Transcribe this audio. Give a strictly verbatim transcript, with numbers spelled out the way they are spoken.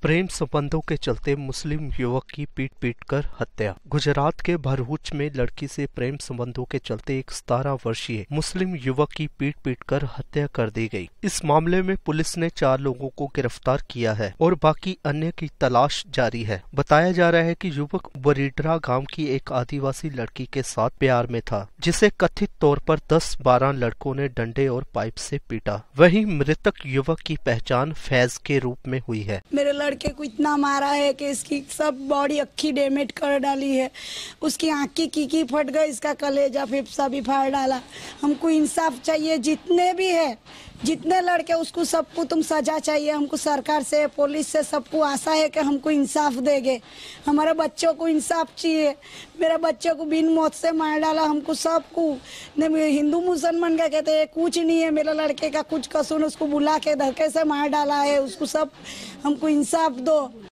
प्रेम संबंधों के चलते मुस्लिम युवक की पीट पीट कर हत्या। गुजरात के भरूच में लड़की से प्रेम संबंधों के चलते एक सतारह वर्षीय मुस्लिम युवक की पीट पीट कर हत्या कर दी गई। इस मामले में पुलिस ने चार लोगों को गिरफ्तार किया है और बाकी अन्य की तलाश जारी है। बताया जा रहा है कि युवक वरीडरा गांव की एक आदिवासी लड़की के साथ प्यार में था, जिसे कथित तौर पर दस बारह लड़कों ने डंडे और पाइप से पीटा। वहीं मृतक युवक की पहचान फैज के रूप में हुई है। मेरे लड़के को इतना मारा है कि इसकी सब बॉडी अक्खी डैमेज कर डाली है, उसकी आँख की कीकी फट गई, इसका कलेजा फेफड़ा भी फाड़ डाला। हमको इंसाफ चाहिए, जितने भी है जितने लड़के उसको सबको तुम सजा चाहिए। हमको सरकार से, पुलिस से सबको आशा है कि हमको इंसाफ देंगे। हमारे बच्चों को इंसाफ चाहिए। मेरे बच्चों को बिन मौत से मार डाला, हमको सबको। हिंदू मुसलमान का कहते हैं कुछ नहीं है, मेरे लड़के का कुछ कसूर, उसको बुला के धक्के से मार डाला है। उसको सब हमको इंसाफ दो।